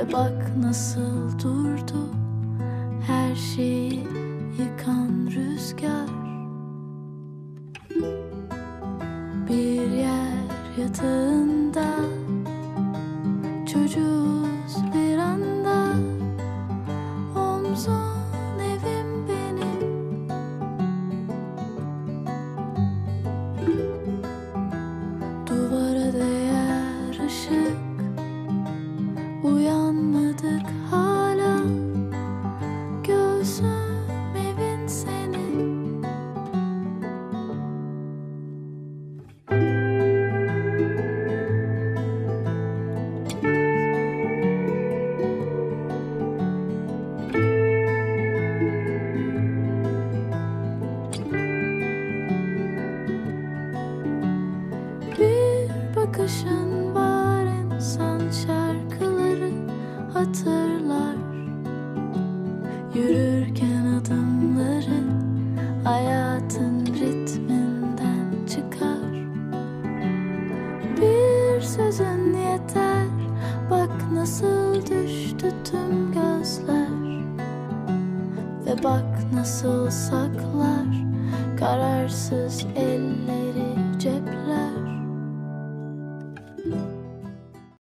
Ve bak nasıl durdu her şeyi yıkan rüzgar. Bir yer yatağında çocuğuz bir anda, omzun evim benim. Duvara değer ışık, uyanmadık hala, göğsüm evin senin. Bir bakışın var, insan şarkıları hatırlar. Yürürken adımların hayatın ritminden çıkar. Bir sözün yeter, bak nasıl düştü tüm gözler. Ve bak nasıl saklar kararsız elleri